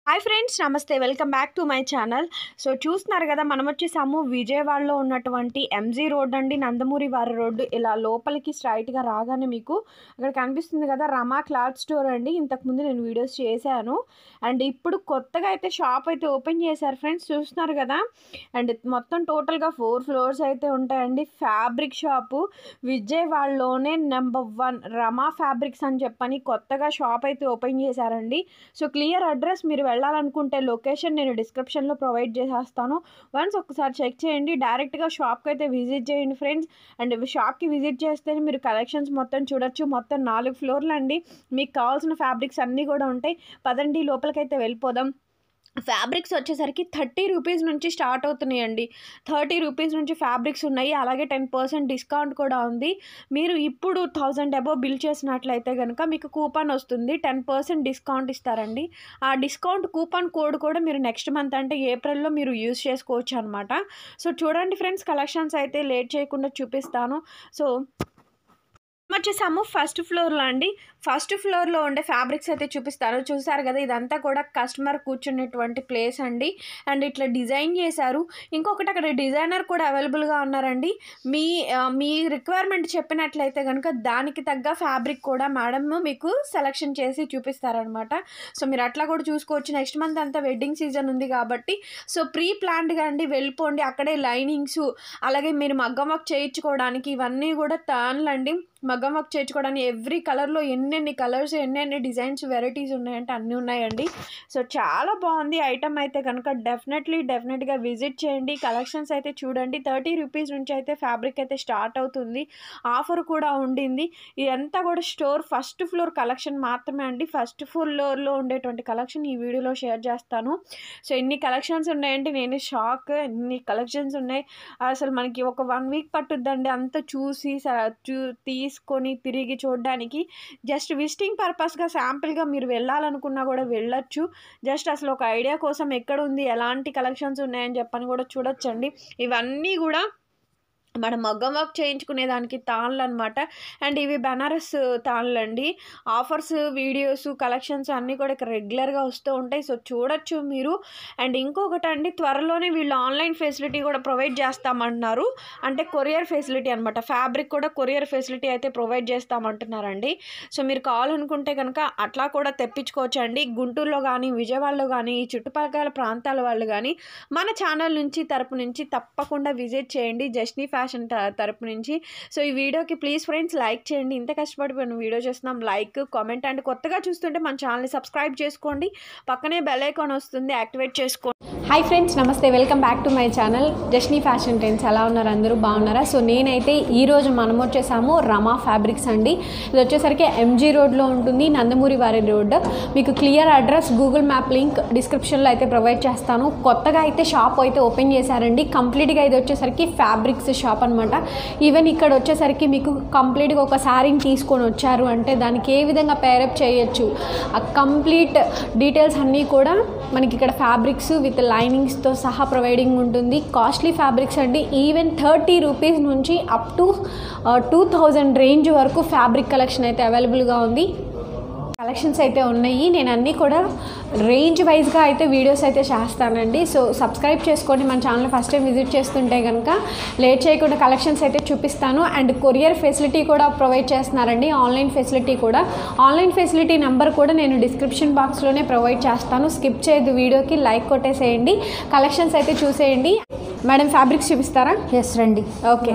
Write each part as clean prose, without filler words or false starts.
Hi friends, నమస్తే. Welcome back to my channel. So చూస్తున్నారు కదా, మనం వచ్చేసాము విజయవాడలో ఉన్నటువంటి ఎంజీ రోడ్ అండి, నందమూరి వారి రోడ్డు. ఇలా లోపలికి స్ట్రైట్గా రాగానే మీకు అక్కడ కనిపిస్తుంది కదా రమా క్లాత్ స్టోర్ అండి. ఇంతకుముందు నేను వీడియోస్ చేశాను అండ్ ఇప్పుడు కొత్తగా అయితే షాప్ అయితే ఓపెన్ చేశారు ఫ్రెండ్స్, చూస్తున్నారు కదా. అండ్ మొత్తం టోటల్గా 4 ఫ్లోర్స్ అయితే ఉంటాయండి. ఫ్యాబ్రిక్ షాపు విజయవాడలోనే నెంబర్ 1 రమా ఫ్యాబ్రిక్స్ అని చెప్పని కొత్తగా షాప్ అయితే ఓపెన్ చేశారండి. సో క్లియర్ అడ్రస్ మీరు వెళ్ళాలనుకుంటే లొకేషన్ నేను డిస్క్రిప్షన్లో ప్రొవైడ్ చేసేస్తాను. వన్స్ ఒకసారి చెక్ చేయండి. డైరెక్ట్గా షాప్కి అయితే విజిట్ చేయండి ఫ్రెండ్స్. అండ్ షాప్కి విజిట్ చేస్తేనే మీరు కలెక్షన్స్ మొత్తం చూడొచ్చు. మొత్తం 4 ఫ్లోర్లు అండి. మీకు కావాల్సిన ఫ్యాబ్రిక్స్ అన్నీ కూడా ఉంటాయి. పదండి లోపలికైతే వెళ్ళిపోదాం. ఫ్యాబ్రిక్స్ వచ్చేసరికి 30 రూపీస్ నుంచి స్టార్ట్ అవుతున్నాయండి. 30 రూపీస్ నుంచి ఫ్యాబ్రిక్స్ ఉన్నాయి. అలాగే 10% డిస్కౌంట్ కూడా ఉంది. మీరు ఇప్పుడు 1000 అబోవ్ బిల్ చేసినట్లయితే కనుక మీకు కూపన్ వస్తుంది. 10% డిస్కౌంట్ ఇస్తారండి. ఆ డిస్కౌంట్ కూపన్ కోడ్ కూడా మీరు నెక్స్ట్ మంత్ అంటే ఏప్రిల్లో మీరు యూజ్ చేసుకోవచ్చు అనమాట. సో చూడండి ఫ్రెండ్స్, కలెక్షన్స్ అయితే లేట్ చేయకుండా చూపిస్తాను. సో వచ్చేసాము ఫస్ట్ ఫ్లోర్లో అండి. ఫస్ట్ ఫ్లోర్లో ఉండే ఫ్యాబ్రిక్స్ అయితే చూపిస్తారు. చూసారు కదా, ఇదంతా కూడా కస్టమర్ కూర్చునేటువంటి ప్లేస్ అండి. అండ్ ఇట్లా డిజైన్ చేశారు. ఇంకొకటి అక్కడ డిజైనర్ కూడా అవైలబుల్గా ఉన్నారండి. మీ రిక్వైర్మెంట్ చెప్పినట్లయితే కనుక దానికి తగ్గ ఫ్యాబ్రిక్ కూడా మేడం మీకు సెలెక్షన్ చేసి చూపిస్తారనమాట. సో మీరు అట్లా కూడా చూసుకోవచ్చు. నెక్స్ట్ మంత్ అంతా వెడ్డింగ్ సీజన్ ఉంది కాబట్టి సో ప్రీ ప్లాన్డ్గా అండి వెళ్ళిపోండి. అక్కడే లైనింగ్స్, అలాగే మీరు మగ్గం వర్క్ చేయించుకోవడానికి ఇవన్నీ కూడా టర్న్లు అండి. మగ్గం వర్క్ చేయించుకోవడానికి ఎవ్రీ కలర్లో ఎన్నెన్ని కలర్స్, ఎన్నెన్ని డిజైన్స్, వెరైటీస్ ఉన్నాయంటే అన్నీ ఉన్నాయండి. సో చాలా బాగుంది ఐటమ్ అయితే కనుక డెఫినెట్గా విజిట్ చేయండి. కలెక్షన్స్ అయితే చూడండి. 30 రూపీస్ నుంచి అయితే ఫ్యాబ్రిక్ అయితే స్టార్ట్ అవుతుంది. ఆఫర్ కూడా ఉండింది. ఇదంతా కూడా స్టోర్ ఫస్ట్ ఫ్లోర్ కలెక్షన్ మాత్రమే అండి. ఫస్ట్ ఫ్లోర్లో ఉండేటువంటి కలెక్షన్ ఈ వీడియోలో షేర్ చేస్తాను. సో ఎన్ని కలెక్షన్స్ ఉన్నాయండి, నేను షాక్. ఎన్ని కలెక్షన్స్ ఉన్నాయి అసలు. మనకి ఒక 1 వీక్ పట్టుద్దండి అంత చూసి తీసుకొని తిరిగి చూడడానికి. జస్ట్ విజిటింగ్ పర్పస్గా శాంపిల్గా మీరు వెళ్ళాలనుకున్నా కూడా వెళ్ళొచ్చు. జస్ట్ అసలు ఒక ఐడియా కోసం ఎక్కడ ఉంది, ఎలాంటి కలెక్షన్స్ ఉన్నాయని చెప్పని కూడా చూడొచ్చండి. ఇవన్నీ కూడా మనం మగ్గం వర్క్ చేయించుకునే దానికి తాళ్ళు అనమాట. అండ్ ఇవి బనారస్ తాళ్ళు అండి. ఆఫర్స్, వీడియోస్, కలెక్షన్స్ అన్నీ కూడా ఇక్కడ రెగ్యులర్గా వస్తూ ఉంటాయి. సో చూడొచ్చు మీరు. అండ్ ఇంకొకటి అండి, త్వరలోనే వీళ్ళు ఆన్లైన్ ఫెసిలిటీ కూడా ప్రొవైడ్ చేస్తామంటున్నారు. అంటే కొరియర్ ఫెసిలిటీ అనమాట. ఫ్యాబ్రిక్ కూడా కొరియర్ ఫెసిలిటీ అయితే ప్రొవైడ్ చేస్తామంటున్నారండి. సో మీరు కావాలనుకుంటే కనుక అట్లా కూడా తెప్పించుకోవచ్చు అండి. గుంటూరులో కానీ, విజయవాడలో కానీ, ఈ చుట్టుపక్కల ప్రాంతాల వాళ్ళు కానీ మన ఛానల్ నుంచి తరపు నుంచి తప్పకుండా విజిట్ చేయండి, జస్నీ ఫ్యాషన్ తరపు నుంచి. సో ఈ వీడియోకి ప్లీజ్ ఫ్రెండ్స్ లైక్ చేయండి. ఇంత కష్టపడి మనం వీడియో చేస్తున్నాం. లైక్, కామెంట్ అండ్ కొత్తగా చూస్తుంటే మన ఛానల్ని సబ్స్క్రైబ్ చేసుకోండి. పక్కనే బెల్ ఐకాన్ వస్తుంది, యాక్టివేట్ చేసుకోండి. హాయ్ ఫ్రెండ్స్, నమస్తే. Welcome back to my channel జస్నీ ఫ్యాషన్ ట్రెండ్స్. ఎలా ఉన్నారు అందరూ, బాగున్నారా? సో నేనైతే ఈరోజు మనం వచ్చేసాము రమా ఫ్యాబ్రిక్స్ అండి. ఇది వచ్చేసరికి ఎంజీ రోడ్లో ఉంటుంది, నందమూరి వారి రోడ్. మీకు clear address, Google map link డిస్క్రిప్షన్లో అయితే ప్రొవైడ్ చేస్తాను. కొత్తగా అయితే షాప్ అయితే ఓపెన్ చేశారండి. కంప్లీట్గా ఇది వచ్చేసరికి ఫ్యాబ్రిక్స్ షాప్ అనమాట. ఈవెన్ ఇక్కడ వచ్చేసరికి మీకు కంప్లీట్గా ఒక శారీని తీసుకొని వచ్చారు అంటే దానికి ఏ విధంగా పేరప్ చేయొచ్చు, ఆ కంప్లీట్ డీటెయిల్స్ అన్నీ కూడా మనకి ఇక్కడ ఫ్యాబ్రిక్స్ విత్ లైనింగ్స్తో సహా ప్రొవైడింగ్ ఉంటుంది. కాస్ట్లీ ఫ్యాబ్రిక్స్ అండి. ఈవెన్ 30 రూపీస్ నుంచి అప్ టు 2000 రేంజ్ వరకు ఫ్యాబ్రిక్ కలెక్షన్ అయితే అవైలబుల్గా ఉంది. కలెక్షన్స్ అయితే ఉన్నాయి. నేను అన్నీ కూడా రేంజ్ వైజ్గా అయితే వీడియోస్ అయితే చేస్తానండి. సో సబ్స్క్రైబ్ చేసుకోండి. మన ఛానల్ ఫస్ట్ టైం విజిట్ చేస్తుంటే కనుక లేట్ చేయకుండా కలెక్షన్స్ అయితే చూపిస్తాను. అండ్ కొరియర్ ఫెసిలిటీ కూడా ప్రొవైడ్ చేస్తున్నారండి. ఆన్లైన్ ఫెసిలిటీ కూడా. ఆన్లైన్ ఫెసిలిటీ నెంబర్ కూడా నేను డిస్క్రిప్షన్ బాక్స్లోనే ప్రొవైడ్ చేస్తాను. స్కిప్ చేయదు వీడియోకి, లైక్ కొట్టేసేయండి. కలెక్షన్స్ అయితే చూసేయండి. మేడం ఫ్యాబ్రిక్స్ చూపిస్తారా? ఎస్ రండి. ఓకే,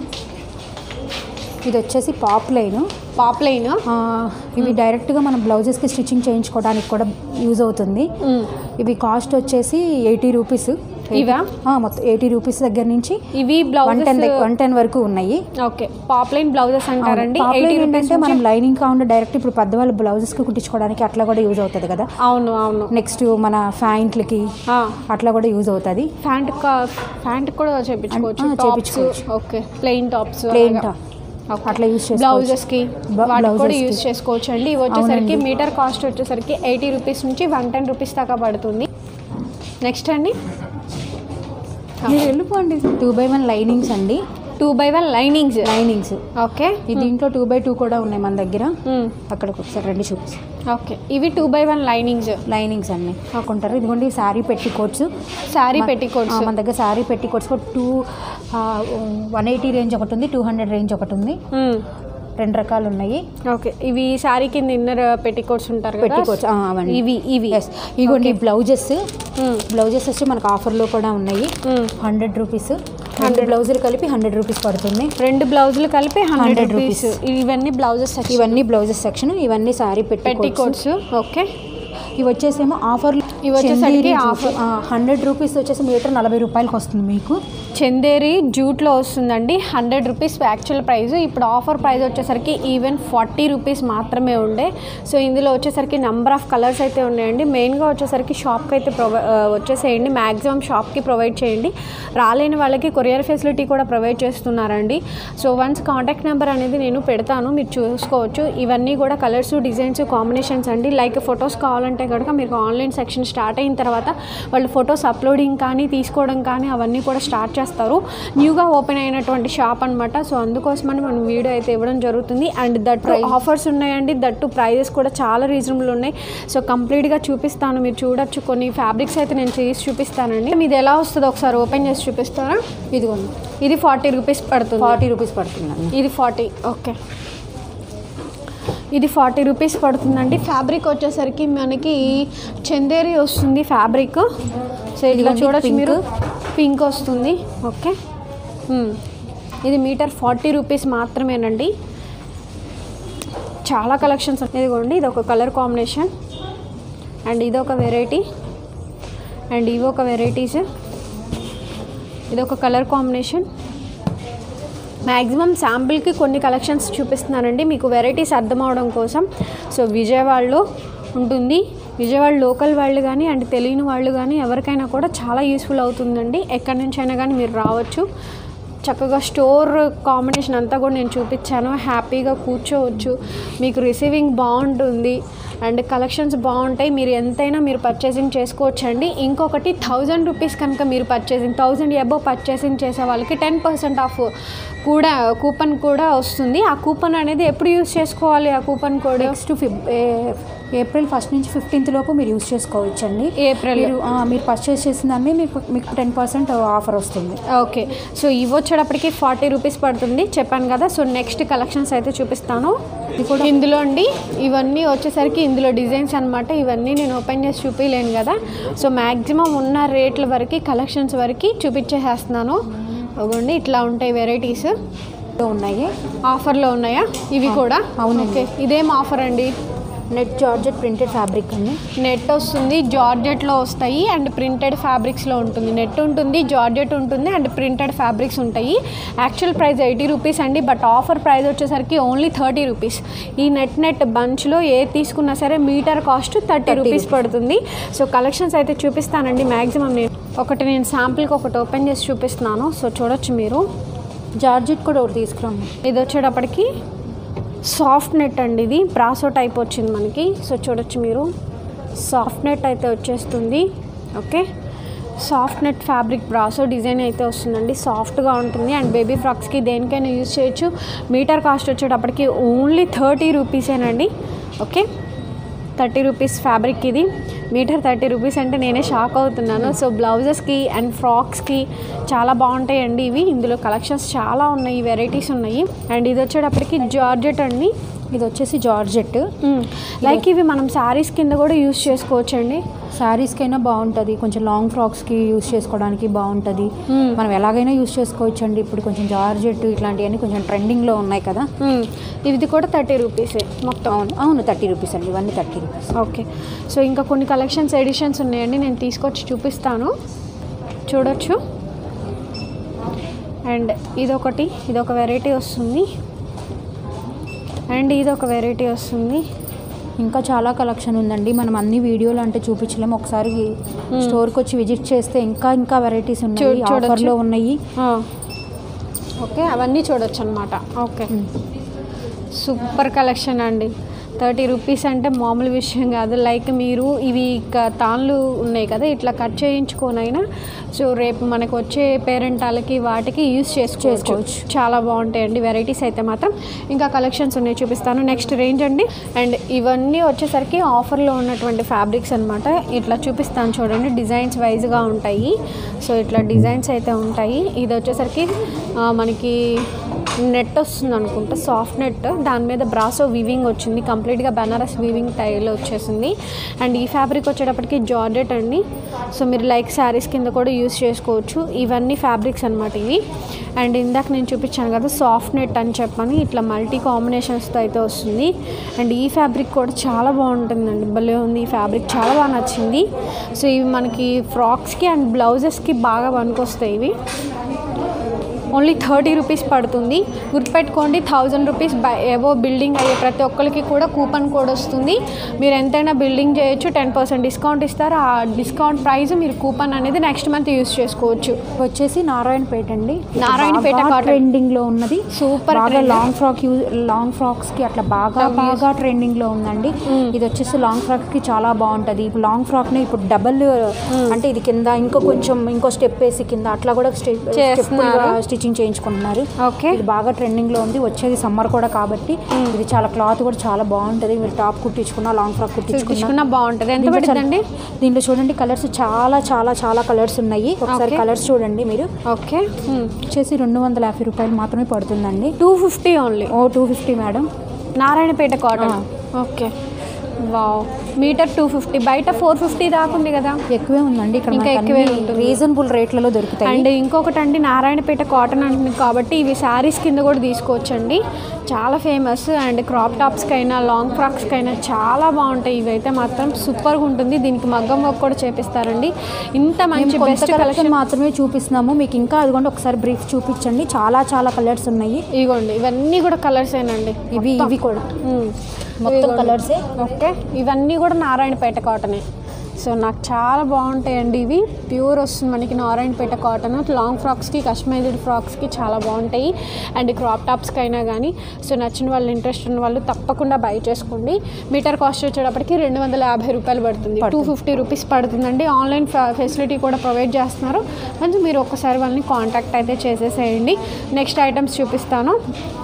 ఇది వచ్చేసి పాప్ లైన్. ఇవి డైరెక్ట్గా మనం బ్లౌజెస్కి స్టిచ్చింగ్ చేయించుకోవడానికి కూడా యూజ్ అవుతుంది. ఇవి కాస్ట్ వచ్చేసి 80 రూపీస్. ఇవా మొత్తం 80 రూపీస్ దగ్గర నుంచి ఇవి బ్లౌజ్ 110 వరకు ఉన్నాయి. ఓకే, పాప్లైన్ బ్లౌజెస్ అంటారండి. 80 రూపీస్ అంటే మనం లైనింగ్ కాకుండా డైరెక్ట్ ఇప్పుడు పెద్దవాళ్ళు బ్లౌజెస్కి కుట్టించుకోవడానికి అట్లా కూడా యూజ్ అవుతుంది కదా. అవును. నెక్స్ట్ మన ఫ్యాంట్లకి అట్లా కూడా యూజ్ అవుతుంది. ఫ్యాంట్ కూడా చేయించుకోవచ్చు. ఓకే, ప్లెయిన్ టాప్స్ అట్లా యూజ్ చేసుకోవచ్చు. బ్లౌజెస్కి కూడా యూజ్ చేసుకోవచ్చు అండి. ఇవి వచ్చేసరికి మీటర్ కాస్ట్ వచ్చేసరికి 80 రూపీస్ నుంచి 110 రూపీస్ దాకా పడుతుంది. నెక్స్ట్ అండి మీరు వెళ్ళిపోండి. 2x1 లైనింగ్స్ అండి. 2x1 linings. ఓకే, దీంట్లో 2x2 కూడా ఉన్నాయి మన దగ్గర. అక్కడికి ఒకసారి రండి చూపిస్తాను. ఓకే, ఇవి 2x1 లైనింగ్స్ అన్నీ కాకుంటారు. ఇదిగోండి శారీ పెట్టికోట్స్, మన దగ్గర శారీ పెట్టికోట్స్ 180 రేంజ్ ఒకటి ఉంది, 200 రేంజ్ ఒకటి ఉంది, 2 రకాలు ఉన్నాయి. ఓకే, ఇవి శారీ కింద ఇన్నర్ పెట్టికోట్స్ ఉంటారు కదా, పెట్టికోట్స్ అవన్నీ. ఇవి ఇగోండి బ్లౌజెస్ వచ్చి మనకు ఆఫర్లో కూడా ఉన్నాయి. 100 రూపీస్, 2 బ్లౌజులు కలిపి 100 రూపీస్ పడుతుంది. 2 బ్లౌజులు కలిపి 100 రూపీస్. ఇవన్నీ బ్లౌజెస్ సెక్షన్, ఇవన్నీ శారీ పెట్టికోట్స్. ఓకే, ఇవి వచ్చేసేమో ఆఫర్లు, ఇవి వచ్చేసరికి 100 రూపీస్ వచ్చేసి మీటర్ 40 రూపాయలకి వస్తుంది మీకు. చందేరి జూట్లో వస్తుందండి, 100 రూపీస్ యాక్చువల్ ప్రైస్. ఇప్పుడు ఆఫర్ ప్రైస్ వచ్చేసరికి ఈవెన్ 40 రూపీస్ మాత్రమే ఉండే. సో ఇందులో వచ్చేసరికి నెంబర్ ఆఫ్ కలర్స్ అయితే ఉన్నాయండి. మెయిన్గా వచ్చేసరికి షాప్కి అయితే వచ్చేసేయండి, మ్యాక్సిమం షాప్కి ప్రొవైడ్ చేయండి. రాలేని వాళ్ళకి కొరియర్ ఫెసిలిటీ కూడా ప్రొవైడ్ చేస్తున్నారండి. సో వన్స్ కాంటాక్ట్ నెంబర్ అనేది నేను పెడతాను, మీరు చూసుకోవచ్చు. ఇవన్నీ కూడా కలర్స్, డిజైన్స్, కాంబినేషన్స్ అండి. లైక్ ఫొటోస్ కావాలంటే కనుక మీకు ఆన్లైన్ సెక్షన్ స్టార్ట్ అయిన తర్వాత వాళ్ళు ఫొటోస్ అప్లోడింగ్ కానీ తీసుకోవడం కానీ అవన్నీ కూడా స్టార్ట్ చేస్తారు. న్యూగా ఓపెన్ అయినటువంటి షాప్ అనమాట. సో అందుకోసమని మనం వీడియో అయితే ఇవ్వడం జరుగుతుంది. అండ్ దట్టు ఆఫర్స్ ఉన్నాయండి, దట్టు ప్రైజెస్ కూడా చాలా రీజనబుల్ ఉన్నాయి. సో కంప్లీట్గా చూపిస్తాను, మీరు చూడొచ్చు. కొన్ని ఫ్యాబ్రిక్స్ అయితే నేను చేసి చూపిస్తానండి. ఇది ఎలా వస్తుందో ఒకసారి ఓపెన్ చేసి చూపిస్తారా? ఇదిగోండి, ఇది 40 రూపీస్ పడుతుంది. 40 రూపీస్ పడుతుందండి. ఇది 40. ఓకే, ఇది 40 రూపీస్ పడుతుందండి. ఫ్యాబ్రిక్ వచ్చేసరికి మనకి చందేరి వస్తుంది ఫ్యాబ్రిక్. సో ఇలా చూడొచ్చు మీరు, పింక్ వస్తుంది. ఓకే, ఇది మీటర్ 40 రూపీస్ మాత్రమేనండి. చాలా కలెక్షన్స్. ఇదిగోండి, ఇది ఒక కలర్ కాంబినేషన్, అండ్ ఇది ఒక వెరైటీ, అండ్ ఇవి ఒక వెరైటీస్. ఇది ఒక కలర్ కాంబినేషన్. మ్యాక్సిమం శాంపిల్కి కొన్ని కలెక్షన్స్ చూపిస్తున్నానండి మీకు వెరైటీస్ అర్థం అవడం కోసం. సో విజయవాడలో ఉంటుంది, విజయవాడ లోకల్ వాళ్ళు కానీ అండ్ తెలియని వాళ్ళు కానీ ఎవరికైనా కూడా చాలా యూస్ఫుల్ అవుతుందండి. ఎక్కడి నుంచి అయినా కానీ మీరు రావచ్చు. చక్కగా స్టోర్ కాంబినేషన్ అంతా కూడా నేను చూపించాను. హ్యాపీగా కూర్చోవచ్చు, మీకు రిసీవింగ్ బాగుంటుంది అండ్ కలెక్షన్స్ బాగుంటాయి. మీరు ఎంతైనా మీరు పర్చేసింగ్ చేసుకోవచ్చు అండి. ఇంకొకటి 1000 రూపీస్ కనుక మీరు 1000 అబోవ్ పర్చేసింగ్ చేసే వాళ్ళకి 10% ఆఫ్ కూడా కూపన్ కూడా వస్తుంది. ఆ కూపన్ అనేది ఎప్పుడు యూజ్ చేసుకోవాలి? ఆ కూపన్ కోడ్ ఏప్రిల్ 1 నుంచి 15th లోపు మీరు యూజ్ చేసుకోవచ్చు అండి. ఏప్రిల్ మీరు పర్చేస్ చేసిన దాన్ని మీకు 10% ఆఫర్ వస్తుంది. ఓకే, సో ఇవి వచ్చేటప్పటికి 40 రూపీస్ పడుతుంది చెప్పాను కదా. సో నెక్స్ట్ కలెక్షన్స్ అయితే చూపిస్తాను. ఇందులో అండి ఇవన్నీ వచ్చేసరికి ఇందులో డిజైన్స్ అనమాట. ఇవన్నీ నేను ఓపెన్ చేసి చూపించలేను కదా. సో మ్యాక్సిమం ఉన్న రేట్ల వరకు కలెక్షన్స్ వరకు చూపించేసేస్తున్నాను. అవ్వండి, ఇట్లా ఉంటాయి వెరైటీస్ ఉన్నాయి. ఆఫర్లో ఉన్నాయా ఇవి కూడా? అవును. ఓకే, ఇదేం ఆఫర్ అండి? నెట్ జార్జెట్ ప్రింటెడ్ ఫ్యాబ్రిక్ అండి. నెట్ వస్తుంది, జార్జెట్లో వస్తాయి అండ్ ప్రింటెడ్ ఫ్యాబ్రిక్స్లో ఉంటుంది. నెట్ ఉంటుంది, జార్జెట్ ఉంటుంది అండ్ ప్రింటెడ్ ఫ్యాబ్రిక్స్ ఉంటాయి. యాక్చువల్ ప్రైస్ 80 రూపీస్ అండి, బట్ ఆఫర్ ప్రైస్ వచ్చేసరికి ఓన్లీ 30 రూపీస్. ఈ నెట్ బంచ్లో ఏ తీసుకున్నా సరే మీటర్ కాస్ట్ 30 రూపీస్ పడుతుంది. సో కలెక్షన్స్ అయితే చూపిస్తానండి. మ్యాక్సిమం నేను శాంపుల్కి ఒకటి ఓపెన్ చేసి చూపిస్తున్నాను. సో చూడొచ్చు మీరు. జార్జెట్ కూడా ఒకటి తీసుకురాము. ఇది వచ్చేటప్పటికి సాఫ్ట్ నెట్ అండి, ఇది బ్రాసో టైప్ వచ్చింది మనకి. సో చూడొచ్చు మీరు, సాఫ్ట్ నెట్ అయితే వచ్చేస్తుంది. Okay, soft net fabric brasso design అయితే వస్తుందండి. సాఫ్ట్గా ఉంటుంది అండ్ బేబీ ఫ్రాక్స్కి దేనికైనా యూజ్ చేయొచ్చు. మీటర్ కాస్ట్ వచ్చేటప్పటికి ఓన్లీ 30 రూపీసేనండి. Okay, 30 rupees fabric. ఇది మీటర్ 30 రూపీస్ అంటే నేనే షాక్ అవుతున్నాను. సో బ్లౌజెస్కి అండ్ ఫ్రాక్స్కి చాలా బాగుంటాయండి ఇవి. ఇందులో కలెక్షన్స్ చాలా ఉన్నాయి, వెరైటీస్ ఉన్నాయి. అండ్ ఇది వచ్చేటప్పటికి జార్జెట్ అండి. ఇది వచ్చేసి జార్జెట్. లైక్ ఇవి మనం శారీస్ కింద కూడా యూజ్ చేసుకోవచ్చు అండి. శారీస్కైనా బాగుంటుంది, కొంచెం లాంగ్ ఫ్రాక్స్కి యూజ్ చేసుకోవడానికి బాగుంటుంది. మనం ఎలాగైనా యూజ్ చేసుకోవచ్చు అండి. ఇప్పుడు కొంచెం జార్జెట్ ఇట్లాంటివన్నీ కొంచెం ట్రెండింగ్లో ఉన్నాయి కదా. ఇది కూడా 30 రూపీసే మొత్తం. అవును 30 రూపీస్ అండి, ఇవన్నీ 30 రూపీస్. ఓకే, సో ఇంకా కొన్ని కలెక్షన్స్ ఎడిషన్స్ ఉన్నాయండి, నేను తీసుకొచ్చి చూపిస్తాను, చూడొచ్చు. అండ్ ఇదొక వెరైటీ వస్తుంది అండ్ ఇదొక వెరైటీ వస్తుంది. ఇంకా చాలా కలెక్షన్ ఉందండి. మనం అన్ని వీడియోలు అంటే చూపించలేము. ఒకసారి స్టోర్కి వచ్చి విజిట్ చేస్తే ఇంకా వెరైటీస్ ఉన్నాయి, ఆఫర్లో ఉన్నాయి. ఓకే, అవన్నీ చూడొచ్చు అనమాట. ఓకే, సూపర్ కలెక్షన్ అండి. 30 రూపీస్ అంటే మామూలు విషయం కాదు. లైక్ మీరు ఇవి తాళ్ళు ఉన్నాయి కదా, ఇట్లా కట్ చేయించుకోనైనా సో రేపు మనకు వచ్చే పేరెంటాలకి వాటికి యూస్ చేసుకోవచ్చు. చాలా బాగుంటాయండి వెరైటీస్ అయితే మాత్రం. ఇంకా కలెక్షన్స్ ఉన్నాయి, చూపిస్తాను. నెక్స్ట్ రేంజ్ అండి. అండ్ ఇవన్నీ వచ్చేసరికి ఆఫర్లో ఉన్నటువంటి ఫ్యాబ్రిక్స్ అనమాట. ఇట్లా చూపిస్తాను చూడండి, డిజైన్స్ వైజ్గా ఉంటాయి. సో ఇట్లా డిజైన్స్ అయితే ఉంటాయి. ఇది వచ్చేసరికి మనకి నెట్ వస్తుంది అనుకుంటా, సాఫ్ట్ నెట్, దాని మీద బ్రాసో వీవింగ్ వచ్చింది, కంప్లీట్గా బనారస్ వీవింగ్ టైల్ వచ్చేసింది. అండ్ ఈ ఫ్యాబ్రిక్ వచ్చేటప్పటికి జార్జెట్ అండి. సో మీరు లైక్ శారీస్ కింద కూడా యూస్ చేసుకోవచ్చు. ఇవన్నీ ఫ్యాబ్రిక్స్ అనమాట ఇవి. అండ్ ఇందాక నేను చూపించాను కదా సాఫ్ట్ నెట్ అని చెప్పని, ఇట్లా మల్టీ కాంబినేషన్స్తో అయితే వస్తుంది. అండ్ ఈ ఫ్యాబ్రిక్ కూడా చాలా బాగుంటుందండి, భలే ఉంది. ఈ ఫ్యాబ్రిక్ చాలా బాగా నచ్చింది. సో ఇవి మనకి ఫ్రాక్స్కి అండ్ బ్లౌజెస్కి బాగా పనికొస్తాయి. ఇవి ఓన్లీ 30 రూపీస్ పడుతుంది. గుర్తుపెట్టుకోండి, 1000 రూపీస్ ఏవో బిల్డింగ్ అయ్యే ప్రతి ఒక్కరికి కూడా కూపన్ కోడ్ వస్తుంది. మీరు ఎంతైనా బిల్డింగ్ చేయొచ్చు, 10% డిస్కౌంట్ ఇస్తారు. ఆ డిస్కౌంట్ ప్రైస్ మీరు కూపన్ అనేది నెక్స్ట్ మంత్ యూస్ చేసుకోవచ్చు. వచ్చేసి నారాయణపేట అండి. నారాయణపేట ట్రెండింగ్లో ఉన్నది, సూపర్. లాంగ్ ఫ్రాక్స్కి అట్లా బాగా ట్రెండింగ్లో ఉందండి. ఇది వచ్చేసి లాంగ్ ఫ్రాక్కి చాలా బాగుంటుంది. ఇప్పుడు లాంగ్ ఫ్రాక్ని ఇప్పుడు డబల్ అంటే ఇది కింద ఇంకో స్టెప్ వేసి కింద అట్లా కూడా స్టిచ్చింగ్ చేయించుకుంటున్నారు. ఓకే, ఇది బాగా ట్రెండింగ్లో ఉంది. వచ్చేది సమ్మర్ కూడా కాబట్టి ఇది చాలా క్లాత్ కూడా చాలా బాగుంటుంది. మీరు టాప్ కుట్టించుకున్నా, లాంగ్ ఫ్రాక్ కుట్టించుకున్నా బాగుంటుంది. ఎంత పడుతుందండి? దీంట్లో చూడండి కలర్స్ చాలా చాలా చాలా కలర్స్ ఉన్నాయి. ఒకసారి కలర్స్ చూడండి మీరు. ఓకే, వచ్చేసి 250 రూపాయలు మాత్రమే పడుతుందండి. 250 only. 250 madam. Narayanpet cotton. Okay, wow. Metre 250, బయట 450 దాకా ఉంది కదా. ఎక్కువే ఉందండి ఇక్కడ, ఇంకా ఎక్కువే ఉంటుంది. రీజనబుల్ రేట్లలో దొరుకుతాయి. అండ్ ఇంకొకటి అండి, నారాయణపేట కాటన్ అంటుంది కాబట్టి ఇవి శారీస్ కింద కూడా తీసుకోవచ్చండి. చాలా ఫేమస్. అండ్ క్రాప్ టాప్స్కైనా లాంగ్ ఫ్రాక్స్కైనా చాలా బాగుంటాయి. ఇవైతే మాత్రం సూపర్గా ఉంటుంది. దీనికి మగ్గం వర్క్ కూడా చేపిస్తారండి. ఇంత మంచి బెస్ట్ కలెక్షన్ మాత్రమే చూపిస్తున్నాము మీకు. ఇంకా అదిగోండి ఒకసారి బ్రీఫ్ చూపించండి. చాలా చాలా కలర్స్ ఉన్నాయి. ఇదిగోండి, ఇవన్నీ కూడా కలర్స్ ఏనండి. ఇవి కూడా మొత్తం కలర్సే. ఓకే, ఇవన్నీ కూడా నారాయణపేట కాటనే. సో నాకు చాలా బాగుంటాయండి. ఇవి ప్యూర్ వస్తుంది మనకి నారాయణపేట కాటన్. లాంగ్ ఫ్రాక్స్కి, కస్టమైజ్డ్ ఫ్రాక్స్కి చాలా బాగుంటాయి. అండ్ క్రాప్ టాప్స్కి అయినా కానీ. సో నచ్చిన వాళ్ళు, ఇంట్రెస్ట్ ఉన్న వాళ్ళు తప్పకుండా బై చేసుకోండి. మీటర్ కాస్ట్ వచ్చేటప్పటికి 250 రూపాయలు పడుతుంది. 250 రూపీస్ పడుతుందండి. ఆన్లైన్ ఫెసిలిటీ కూడా ప్రొవైడ్ చేస్తున్నారు. కొంచెం మీరు ఒక్కసారి వాళ్ళని కాంటాక్ట్ అయితే చేసేసేయండి. నెక్స్ట్ ఐటమ్స్ చూపిస్తాను.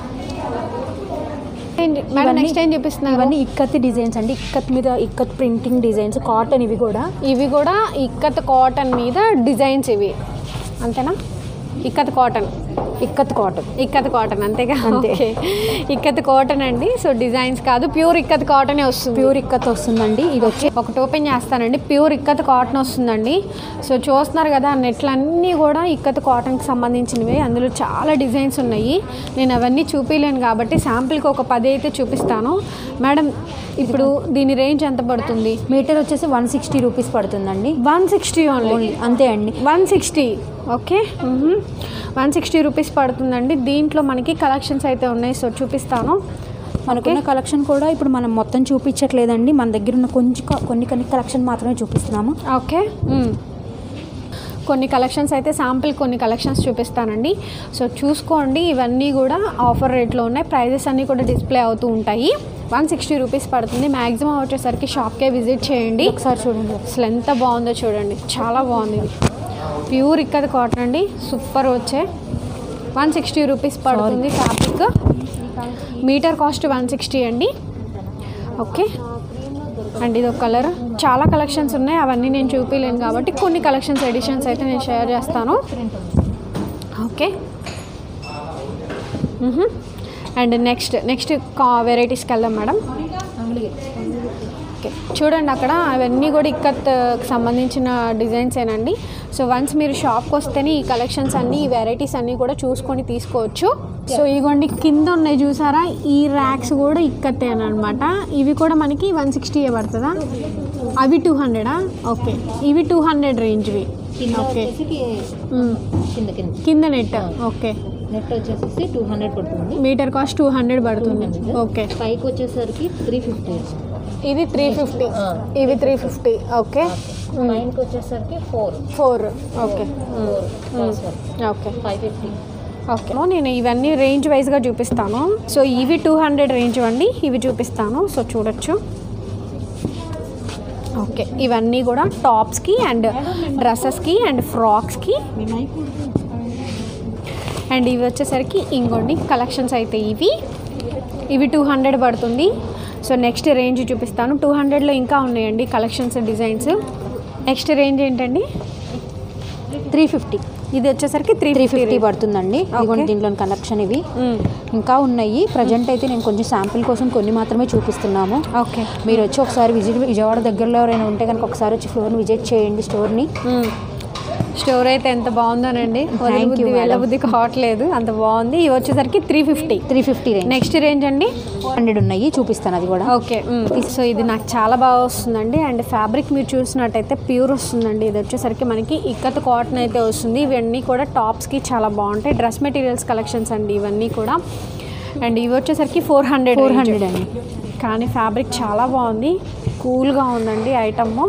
మేడం నెక్స్ట్ ఏం చూపిస్తున్నారు? ఇవన్నీ ఇక్కత్ డిజైన్స్ అండి. ఇక్కత్ మీద ఇక్కత్ ప్రింటింగ్ డిజైన్స్, కాటన్. ఇవి కూడా ఇక్కత్ కాటన్ మీద డిజైన్స్. ఇవి అంతేనా? ఇక్కత్ కాటన్ అంతేగా? అంతే, ఇక్కత్ కాటన్ అండి. సో డిజైన్స్ కాదు, ప్యూర్ ఇక్కత్ కాటనే వస్తుంది. ప్యూర్ ఇక్కత్ వస్తుందండి. ఇది వచ్చి ఒకటి ఓపెన్ చేస్తానండి. ప్యూర్ ఇక్కత్ కాటన్ వస్తుందండి. సో చూస్తున్నారు కదా, నెట్లన్నీ కూడా ఇక్కత్ కాటన్కి సంబంధించినవి. అందులో చాలా డిజైన్స్ ఉన్నాయి. నేను అవన్నీ చూపించలేను కాబట్టి శాంపిల్కి ఒక 10 అయితే చూపిస్తాను. మేడం ఇప్పుడు దీని రేంజ్ ఎంత పడుతుంది? మీటర్ వచ్చేసి 160 రూపీస్ పడుతుందండి. 160 ఓన్లీ? అంతే అండి, 160. ఓకే, 160 రూపీస్ పడుతుందండి. దీంట్లో మనకి కలెక్షన్స్ అయితే ఉన్నాయి. సో చూపిస్తాను. మనకున్న కలెక్షన్ కూడా ఇప్పుడు మనం మొత్తం చూపించట్లేదండి. మన దగ్గర ఉన్న కొన్ని కలెక్షన్ మాత్రమే చూపిస్తున్నాము. ఓకే, కొన్ని కలెక్షన్స్ అయితే శాంపిల్ కొన్ని కలెక్షన్స్ చూపిస్తానండి. సో చూసుకోండి. ఇవన్నీ కూడా ఆఫర్ రేట్లో ఉన్నాయి. ప్రైజెస్ అన్నీ కూడా డిస్ప్లే అవుతూ ఉంటాయి. 160 రూపీస్ పడుతుంది. మ్యాక్సిమం వచ్చేసరికి షాప్కే విజిట్ చేయండి. ఒకసారి చూడండి అసలు ఎంత బాగుందో చూడండి, చాలా బాగుంది. ఇది ప్యూర్ ఇక్కది కాటన్ అండి, సూపర్ వచ్చే. 160 రూపీస్ పడుతుంది ఫ్యాబ్రిక్. మీటర్ కాస్ట్ 160 అండి. ఓకే, అండ్ ఇది ఒక కలర్. చాలా కలెక్షన్స్ ఉన్నాయి, అవన్నీ నేను చూపించలేను కాబట్టి కొన్ని కలెక్షన్స్ ఎడిషన్స్ అయితే నేను షేర్ చేస్తాను. ఓకే, అండ్ నెక్స్ట్ వెరైటీస్కి వెళ్దాం మేడం. ఓకే, చూడండి అక్కడ అవన్నీ కూడా ఇక్కత్కి సంబంధించిన డిజైన్స్ ఏనండి. సో వన్స్ మీరు షాప్కి వస్తేనే ఈ కలెక్షన్స్ అన్నీ, ఈ వెరైటీస్ అన్నీ కూడా చూసుకొని తీసుకోవచ్చు. సో ఇగోండి కింద ఉన్నాయి చూసారా, ఈ ర్యాక్స్ కూడా ఇక్కత్తేనమాట. ఇవి కూడా మనకి 160 పడుతుందా? అవి 200? ఓకే, ఇవి 200 రేంజ్వి. ఓకే, కింద నెట్. ఓకే, నెట్ వచ్చేసి 200 పడుతుంది. మీటర్ కాస్ట్ 200 పడుతుంది. ఓకే, పైకి వచ్చేసరికి 350. ఇది 350, ఇవి 350. ఓకే, పైకి వచ్చేసరికి 4. Okay, okay, 550. ఓకే, నేను ఇవన్నీ రేంజ్ వైజ్గా చూపిస్తాను. సో ఇవి 200 రేంజ్ అండి, ఇవి చూపిస్తాను. సో చూడొచ్చు. ఓకే, ఇవన్నీ కూడా టాప్స్కి అండ్ డ్రెస్సెస్కి అండ్ ఫ్రాక్స్కి. అండ్ ఇవి వచ్చేసరికి ఇంకోండి కలెక్షన్స్ అయితే ఇవి 200 పడుతుంది. సో నెక్స్ట్ రేంజ్ చూపిస్తాను. 200లో ఇంకా ఉన్నాయండి కలెక్షన్స్, డిజైన్స్. నెక్స్ట్ రేంజ్ ఏంటండి? 350. ఇది వచ్చేసరికి 350 పడుతుందండి. ఇదిగోండి దీంట్లో కలెక్షన్ ఇవి ఇంకా ఉన్నాయి. ప్రజెంట్ అయితే నేను కొంచెం శాంపిల్ కోసం కొన్ని మాత్రమే చూపిస్తున్నాము. ఓకే, మీరు వచ్చి ఒకసారి విజయవాడ దగ్గరలో ఎవరైనా ఉంటే కనుక ఒకసారి వచ్చి ఫ్లోర్ని విజిట్ చేయండి. స్టోర్ అయితే ఎంత బాగుందోనండి, వెళ్ళబుద్ధి కావట్లేదు, అంత బాగుంది. ఇవి వచ్చేసరికి 350 రేంజ్. నెక్స్ట్ రేంజ్ అండి 100 ఉన్నాయి, చూపిస్తాను అది కూడా. ఓకే, సో ఇది నాకు చాలా బాగా వస్తుందండి. అండ్ ఫ్యాబ్రిక్ మీరు చూసినట్టయితే ప్యూర్ వస్తుందండి. ఇది వచ్చేసరికి మనకి ఇక్కత్ కాటన్ అయితే వస్తుంది. ఇవన్నీ కూడా టాప్స్కి చాలా బాగుంటాయి. డ్రెస్ మెటీరియల్స్ కలెక్షన్స్ అండి ఇవన్నీ కూడా. అండ్ ఇవి వచ్చేసరికి 400 అండి. కానీ ఫ్యాబ్రిక్ చాలా బాగుంది, కూల్గా ఉందండి. ఐటమ్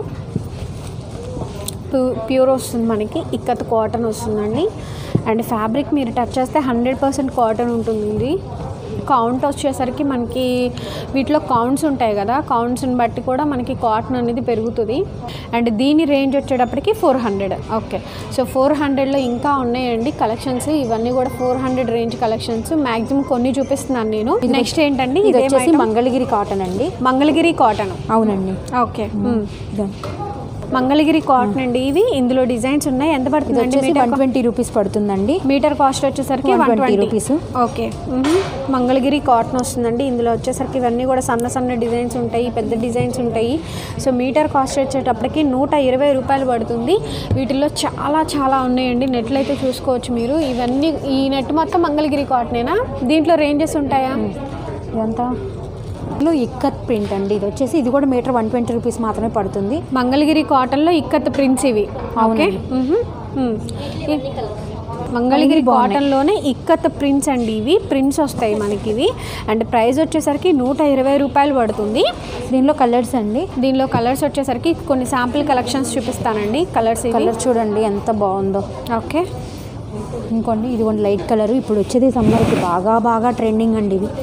ప్యూర్ వస్తుంది, మనకి ఇక్కత్ కాటన్ వస్తుందండి. అండ్ ఫ్యాబ్రిక్ మీరు టచ్ చేస్తే 100% కాటన్ ఉంటుంది. కౌంట్ వచ్చేసరికి మనకి వీటిలో కౌంట్స్ ఉంటాయి కదా, కౌంట్స్ని బట్టి కూడా మనకి కాటన్ అనేది పెరుగుతుంది. అండ్ దీని రేంజ్ వచ్చేటప్పటికి 400. ఓకే, సో 400లో ఇంకా ఉన్నాయండి కలెక్షన్స్. ఇవన్నీ కూడా 400 రేంజ్ కలెక్షన్స్. మ్యాక్సిమం కొన్ని చూపిస్తున్నాను నేను. నెక్స్ట్ ఏంటండి? ఇది వచ్చేసి మంగళగిరి కాటన్ అండి. మంగళగిరి కాటన్, అవునండి. ఓకే, మంగళగిరి కాటన్ అండి. ఇవి ఇందులో డిజైన్స్ ఉన్నాయి. ఎంత పడుతుంది? 120 రూపీస్ పడుతుందండి. మీటర్ కాస్ట్ వచ్చేసరికి 120 రూపీస్. ఓకే, మంగళగిరి కాటన్ వస్తుందండి. ఇందులో వచ్చేసరికి ఇవన్నీ కూడా సన్న డిజైన్స్ ఉంటాయి, పెద్ద డిజైన్స్ ఉంటాయి. సో మీటర్ కాస్ట్ వచ్చేటప్పటికి 120 రూపాయలు పడుతుంది. వీటిల్లో చాలా ఉన్నాయండి. నెట్లో అయితే చూసుకోవచ్చు మీరు. ఇవన్నీ ఈ నెట్ మొత్తం మంగళగిరి కాటనేనా? దీంట్లో రేంజెస్ ఉంటాయా? ఇదంతా ఇక్కత్ ప్రింట్ అండి. ఇది వచ్చేసి ఇది కూడా మీటర్ 120 రూపీస్ మాత్రమే పడుతుంది. మంగళగిరి కాటన్లో ఇక్కత్ ప్రింట్స్ ఇవి. ఓకే, మంగళగిరి కాటన్లోనే ఇక్కత్ ప్రింట్స్ అండి. ఇవి ప్రింట్స్ వస్తాయి మనకి ఇవి. అండ్ ప్రైస్ వచ్చేసరికి 120 రూపాయలు పడుతుంది. దీనిలో కలర్స్ అండి. దీనిలో కలర్స్ వచ్చేసరికి కొన్ని శాంపిల్ కలెక్షన్స్ చూపిస్తానండి. కలర్ చూడండి ఎంత బాగుందో. ఓకే, ఇంకోండి ఇదిగోండి లైట్ కలర్. ఇప్పుడు వచ్చేది సమ్మర్కి బాగా ట్రెండింగ్ అండి ఇవి.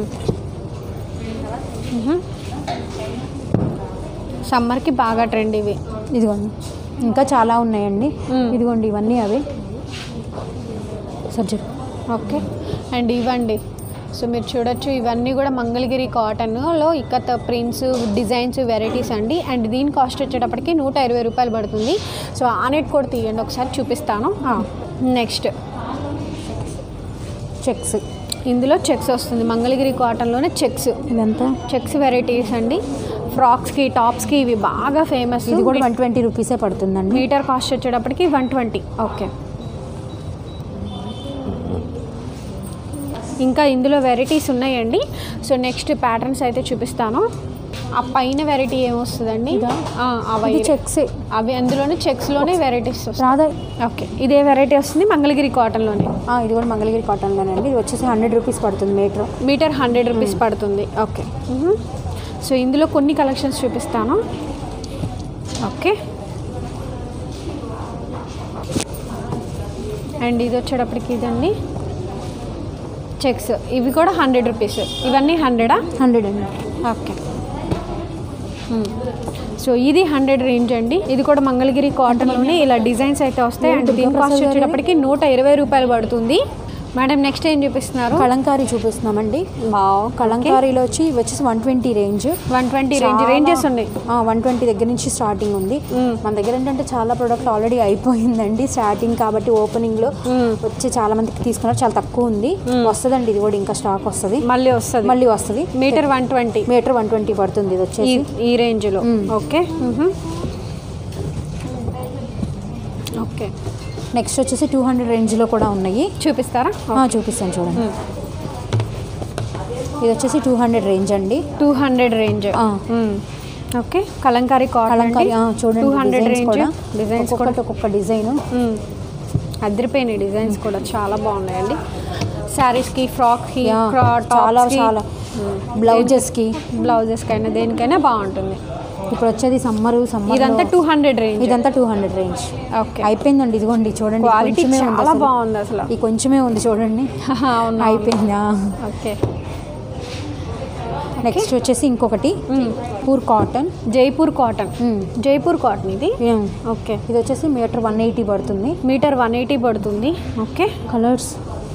సమ్మర్కి బాగా ట్రెండ్ ఇవి. ఇదిగోండి ఇంకా చాలా ఉన్నాయండి. ఇదిగోండి ఇవన్నీ అవి సబ్జెక్ట్. ఓకే, అండ్ ఇవ్వండి. సో మీరు చూడొచ్చు, ఇవన్నీ కూడా మంగళగిరి కాటన్లో ఇక్కత్ ప్రింట్స్, డిజైన్స్, వెరైటీస్ అండి. అండ్ దీని కాస్ట్ వచ్చేటప్పటికి 120 రూపాయలు పడుతుంది. సో ఆనెట్ కూడా తీయండి, ఒకసారి చూపిస్తాను. Next checks. ఇందులో చెక్స్ వస్తుంది. మంగళగిరి కాటన్లోనే చెక్స్. ఇదంతా చెక్స్ వెరైటీస్ అండి. ఫ్రాక్స్కి, టాప్స్కి ఇవి బాగా ఫేమస్. ఇది కూడా 120 రూపీసే పడుతుందండి. మీటర్ కాస్ట్ వచ్చేటప్పటికి 120. ఓకే, ఇంకా ఇందులో వెరైటీస్ ఉన్నాయండి. సో నెక్స్ట్ ప్యాటర్న్స్ అయితే చూపిస్తాను. ఆ పైన వెరైటీ ఏమొస్తుందండి? అవి చెక్స్. అవి అందులోనే చెక్స్లోనే వెరైటీస్ రాదా? ఓకే, ఇదే వెరైటీ వస్తుంది మంగళగిరి కాటన్లోనే. ఇది కూడా మంగళగిరి కాటన్లోనే అండి. ఇది వచ్చేసి 100 రూపీస్ పడుతుంది మీటర్ 100 రూపీస్ పడుతుంది. ఓకే, సో ఇందులో కొన్ని కలెక్షన్స్ చూపిస్తాను. ఓకే, అండ్ ఇది వచ్చేటప్పటికి ఇదండి చెక్స్. ఇవి కూడా 100 రూపీస్. ఇవన్నీ 100 అండి. ఓకే, సో ఇది 100 రేంజ్ అండి. ఇది కూడా మంగళగిరి కాటన్లోనే ఇలా డిజైన్స్ అయితే వస్తాయి. అండ్ దీని కాస్ట్ వచ్చేటప్పటికి 120 రూపాయలు పడుతుంది. మేడం నెక్స్ట్ ఏం చూపిస్తున్నారు? కలంకారీ చూపిస్తున్నామండి. కలంకారీలో వచ్చేసి 120 రేంజ్. 120 రేంజెస్ ఉన్నాయి. 120 దగ్గర నుంచి స్టార్టింగ్ ఉంది. మన దగ్గర ఏంటంటే చాలా ప్రోడక్ట్ ఆల్రెడీ అయిపోయిందండి. స్టార్టింగ్ కాబట్టి ఓపెనింగ్ లో వచ్చి చాలా మందికి తీసుకున్నారు. చాలా తక్కువ ఉంది. వస్తుందండి ఇది కూడా, ఇంకా స్టాక్ వస్తుంది. మళ్ళీ వస్తుంది. మీటర్ 120 పడుతుంది. ఇది వచ్చేసి ఈ రేంజ్ లో. Okay, okay. నెక్స్ట్ వచ్చేసి 200 రేంజ్లో కూడా ఉన్నాయి. చూపిస్తారా? చూపిస్తాను చూడండి. ఇది వచ్చేసి 200 రేంజ్ అండి. 200 రేంజ్. ఓకే, కలంకారీ కాటన్ చూడండి. 200 రేంజ్. డిజైన్స్ కూడా ఒక్కొక్క డిజైన్ అదిరిపోయినాయి. డిజైన్స్ కూడా చాలా బాగున్నాయండి. శారీస్కి, ఫ్రాక్కి, చాలా బ్లౌజెస్కి అయినా దేనికైనా బాగుంటుంది. ఇప్పుడు వచ్చేది సమ్మర్ ఇదంతా 200 రేంజ్. ఇదంతా 200 రేంజ్. ఓకే, అయిపోయిందండి. ఇదిగోండి చూడండి, క్వాలిటీ చాలా బాగుంది అసలు. ఈ కొంచెమే ఉంది చూడండి. అయిపోయిందా? ఓకే, నెక్స్ట్ వచ్చేసి ఇంకొకటి pure cotton, Jaipur cotton. Jaipur cotton ఇది. ఓకే, ఇది వచ్చేసి మీటర్ 180 పడుతుంది. మీటర్ 180 పడుతుంది. ఓకే, కలర్స్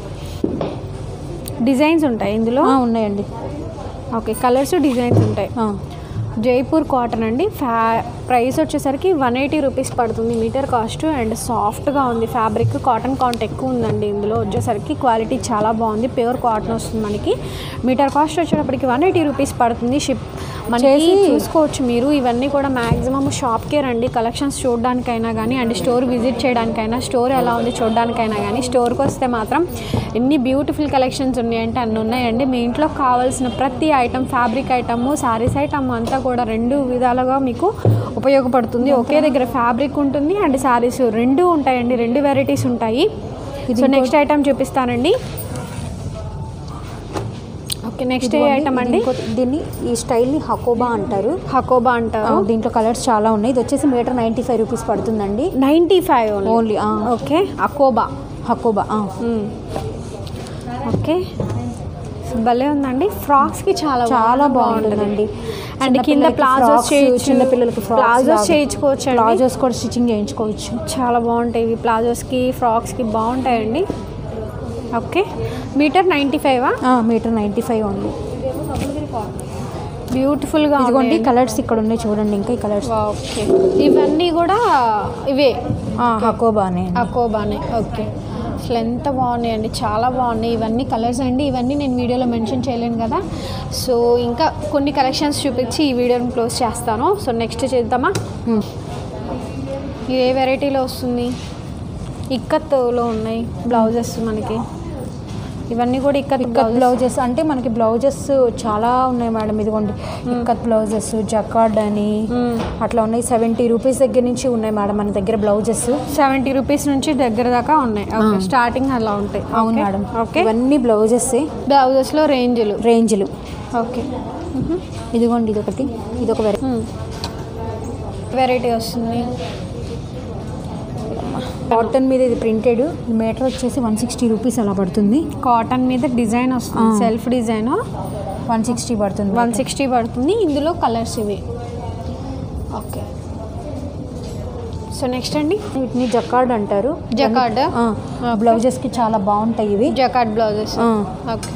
డిజైన్స్ ఉంటాయి ఇందులో. ఉన్నాయండి. ఓకే, కలర్స్ డిజైన్స్ ఉంటాయి. జైపూర్ కాటన్ అండి. ప్రైస్ వచ్చేసరికి 180 రూపీస్ పడుతుంది మీటర్ కాస్ట్. అండ్ సాఫ్ట్గా ఉంది ఫ్యాబ్రిక్, కాటన్ కాంట్ ఎక్కువ ఉందండి ఇందులో వచ్చేసరికి. క్వాలిటీ చాలా బాగుంది, ప్యూర్ కాటన్ వస్తుంది మనకి. మీటర్ కాస్ట్ వచ్చేటప్పటికి 180 రూపీస్ పడుతుంది. షిప్ మనకి చూసుకోవచ్చు మీరు. ఇవన్నీ కూడా మ్యాక్సిమం షాప్కే రండి, కలెక్షన్స్ చూడడానికైనా కానీ అండ్ స్టోర్ విజిట్ చేయడానికైనా, స్టోర్ ఎలా ఉంది చూడడానికైనా కానీ. స్టోర్కి వస్తే మాత్రం ఎన్ని బ్యూటిఫుల్ కలెక్షన్స్ ఉన్నాయంటే అన్నీ ఉన్నాయండి. మీ ఇంట్లో కావాల్సిన ప్రతి item, fabric item, saris item అంతా కూడా రెండు విధాలుగా మీకు ఉపయోగపడుతుంది. ఒకే దగ్గర ఫ్యాబ్రిక్ ఉంటుంది అండ్ శారీస్ రెండు ఉంటాయండి, రెండు వెరైటీస్ ఉంటాయి. సో నెక్స్ట్ ఐటమ్ చూపిస్తానండి. ఓకే, నెక్స్ట్ ఐటమ్ అండి. దీన్ని ఈ స్టైల్ని హకోబా అంటారు. హకోబా అంటారు. దీంట్లో కలర్స్ చాలా ఉన్నాయి. ఇది వచ్చేసి మీటర్ 95 రూపీస్ పడుతుందండి. 95 ఓన్లీ. ఓకే, హకోబా. ఓకే, భలే ఉందండి. ఫ్రాక్స్కి చాలా బాగుంటుందండి. అండ్ కింద ప్లాజోస్ చేయొచ్చు, చిన్నపిల్లలకి ప్లాజోస్ చేయించుకోవచ్చు, ప్లాజోస్ కూడా స్టిచ్చింగ్ చేయించుకోవచ్చు. చాలా బాగుంటాయి ఇవి. ప్లాజోస్కి, ఫ్రాక్స్కి బాగుంటాయండి. Okay, metre 95. Metre 95 only. బ్యూటిఫుల్గా ఇదిగోండి కలర్స్ ఇక్కడ ఉన్నాయి చూడండి. ఇంకా ఈ కలర్స్. ఓకే, ఇవన్నీ కూడా ఇవే హకోబానే. ఓకే, అసలు ఎంత బాగున్నాయండి, చాలా బాగున్నాయి. ఇవన్నీ కలర్స్ అండి. ఇవన్నీ నేను వీడియోలో మెన్షన్ చేయలేను కదా. సో ఇంకా కొన్ని కలెక్షన్స్ చూపించి ఈ వీడియోని క్లోజ్ చేస్తాను. సో నెక్స్ట్ చేద్దామా? ఇది ఏ వెరైటీలో వస్తుంది? ఇక్కత్లో ఉన్నాయి బ్లౌజెస్ మనకి. ఇవన్నీ కూడా ఇక్కత్ బ్లౌజెస్ అంటే మనకి బ్లౌజెస్ చాలా ఉన్నాయి మేడం. ఇదిగోండి ఇక్కత్ బ్లౌజెస్, జకార్డ్ అని అట్లా ఉన్నాయి. 70 రూపీస్ దగ్గర నుంచి ఉన్నాయి మేడం మన దగ్గర బ్లౌజెస్. 70 రూపీస్ నుంచి దగ్గర దాకా ఉన్నాయి. స్టార్టింగ్ అలా ఉంటాయి. అవును మేడం. ఓకే, ఇవన్నీ బ్లౌజెస్లో రేంజ్లు. ఓకే, ఇదిగోండి ఇదొకటి, ఇదొక వెరైటీ వస్తుంది. కాటన్ మీద ఇది ప్రింటెడ్. మీటర్ వచ్చేసి 160 రూపీస్ అలా పడుతుంది. కాటన్ మీద డిజైన్ వస్తుంది, సెల్ఫ్ డిజైన్. 160 పడుతుంది. 160 పడుతుంది. ఇందులో కలర్స్ ఇవి. ఓకే, సో నెక్స్ట్ అండి, వీటిని జకార్డ్ అంటారు. జకార్డ్ బ్లౌజెస్కి చాలా బాగుంటాయి ఇవి. Jacquard blouses. ఓకే,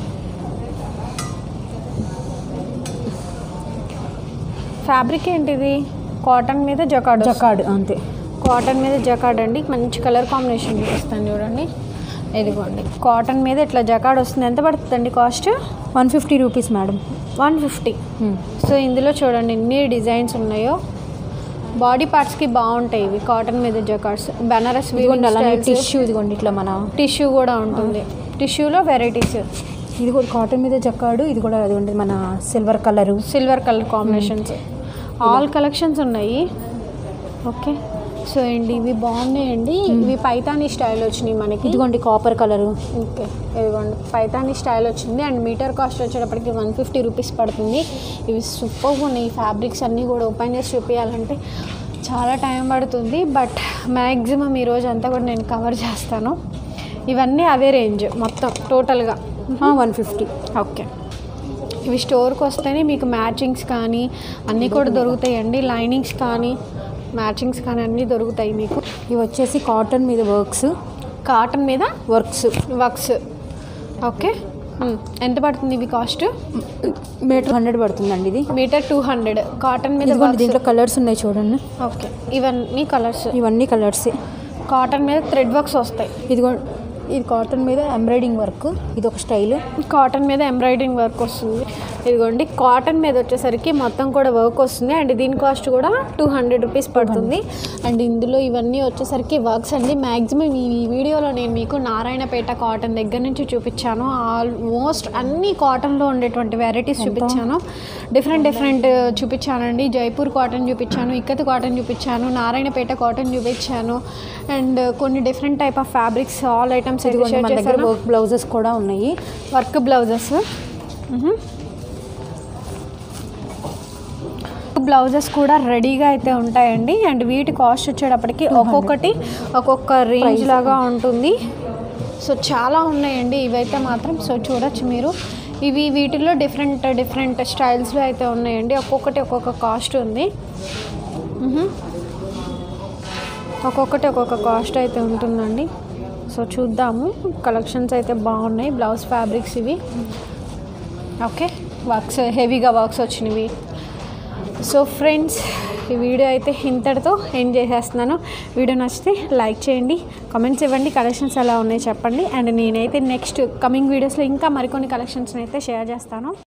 ఫ్యాబ్రిక్ ఏంటిది? కాటన్ మీద జకార్డ్ అంతే. కాటన్ మీద జకార్డ్ అండి. మంచి కలర్ కాంబినేషన్ చూపిస్తాను చూడండి. ఇదిగోండి కాటన్ మీద ఇట్లా జకార్డ్ వస్తుంది. ఎంత పడుతుందండి కాస్ట్? 150 rupees madam. 150. సో ఇందులో చూడండి ఎన్ని డిజైన్స్ ఉన్నాయో. బాడీ పార్ట్స్కి బాగుంటాయి ఇవి కాటన్ మీద జకార్డ్స్. బెనారస్ టిష్యూ. ఇదిగోండి ఇట్లా మన టిష్యూ కూడా ఉంటుంది. టిష్యూలో వెరైటీస్. ఇది కూడా కాటన్ మీద జకార్డు. ఇది కూడా అది మన silver colour combinations. All collections ఉన్నాయి. ఓకే, సో అండి ఇవి బాగున్నాయండి. ఇవి పైతానీ స్టైల్ వచ్చినాయి మనకి. ఇదిగోండి కాపర్ కలరు. ఓకే, ఇదిగోండి పైతానీ స్టైల్ వచ్చింది. అండ్ మీటర్ కాస్ట్ వచ్చేటప్పటికి 150 రూపీస్ పడుతుంది. ఇవి సూపర్గా ఉన్నాయి. ఈ ఫ్యాబ్రిక్స్ అన్నీ కూడా ఓపెన్ చేసి చూపించాలంటే చాలా టైం పడుతుంది. బట్ మ్యాక్సిమం ఈరోజు అంతా కూడా నేను కవర్ చేస్తాను. ఇవన్నీ అవే రేంజ్ మొత్తం టోటల్గా 150. ఓకే, ఇవి స్టోర్కి వస్తేనే మీకు మ్యాచింగ్స్ కానీ అన్నీ కూడా దొరుకుతాయండి. లైనింగ్స్ కానీ మ్యాచింగ్స్ కానీ అన్నీ దొరుకుతాయి మీకు. ఇవి వచ్చేసి కాటన్ మీద వర్క్స్. ఓకే, ఎంత పడుతుంది ఇవి కాస్ట్? మీటర్ 100 పడుతుందండి. ఇది మీటర్ 200. కాటన్ మీద దీంట్లో కలర్స్ ఉన్నాయి చూడండి. ఓకే, ఇవన్నీ కలర్సే. కాటన్ మీద థ్రెడ్ వర్క్స్ వస్తాయి. ఇది కాటన్ మీద ఎంబ్రాయిడింగ్ వర్క్. ఇది ఒక స్టైల్. కాటన్ మీద ఎంబ్రాయిడింగ్ వర్క్ వస్తుంది. ఇదిగోండి కాటన్ మీద వచ్చేసరికి మొత్తం కూడా వర్క్ వస్తుంది. అండ్ దీని కాస్ట్ కూడా 200 రూపీస్ పడుతుంది. అండ్ ఇందులో ఇవన్నీ వచ్చేసరికి వర్క్స్ అండి. మ్యాక్సిమం ఈ వీడియోలో నేను మీకు నారాయణపేట కాటన్ దగ్గర నుంచి చూపించాను. ఆల్మోస్ట్ అన్ని కాటన్లో ఉండేటువంటి వెరైటీస్ చూపించాను. డిఫరెంట్ చూపించానండి. జైపూర్ కాటన్ చూపించాను, ఇక్కత్ కాటన్ చూపించాను, నారాయణపేట కాటన్ చూపించాను. అండ్ కొన్ని different type of fabrics, all items మన దగ్గర వర్క్ బ్లౌజెస్ కూడా ఉన్నాయి. వర్క్ బ్లౌజెస్ బ్లౌజెస్ కూడా రెడీగా అయితే ఉంటాయండి. అండ్ వీటి కాస్ట్ వచ్చేటప్పటికి ఒక్కొక్కటి ఒక్కొక్క రేంజ్ లాగా ఉంటుంది. సో చాలా ఉన్నాయండి ఇవైతే మాత్రం. సో చూడొచ్చు మీరు, ఇవి వీటిల్లో డిఫరెంట్ స్టైల్స్లో అయితే ఉన్నాయండి. ఒక్కొక్కటి ఒక్కొక్క కాస్ట్ ఉంది. ఒక్కొక్కటి ఒక్కొక్క కాస్ట్ అయితే ఉంటుందండి. సో చూద్దాము, కలెక్షన్స్ అయితే బాగున్నాయి. బ్లౌజ్ ఫ్యాబ్రిక్స్ ఇవి. ఓకే, వర్క్స్ హెవీగా వర్క్స్ వచ్చినవి. సో ఫ్రెండ్స్, ఈ వీడియో అయితే ఇంతటితో ఎండ్ చేసేస్తున్నాను. వీడియో నచ్చితే లైక్ చేయండి, కామెంట్స్ ఇవ్వండి, కలెక్షన్స్ ఎలా ఉన్నాయో చెప్పండి. అండ్ నేనైతే నెక్స్ట్ కమింగ్ వీడియోస్లో ఇంకా మరికొన్ని కలెక్షన్స్ని అయితే షేర్ చేస్తాను.